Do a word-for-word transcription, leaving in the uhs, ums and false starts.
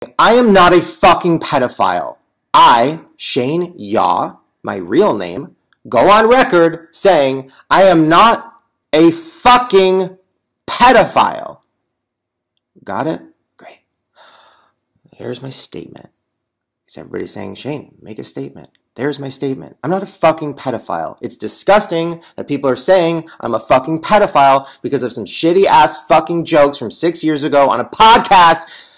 I am not a fucking pedophile. I, Shane Yaw, my real name, go on record saying I am not a fucking pedophile. Got it? Great. Here's my statement. Because everybody's saying, Shane, make a statement. There's my statement. I'm not a fucking pedophile. It's disgusting that people are saying I'm a fucking pedophile because of some shitty ass fucking jokes from six years ago on a podcast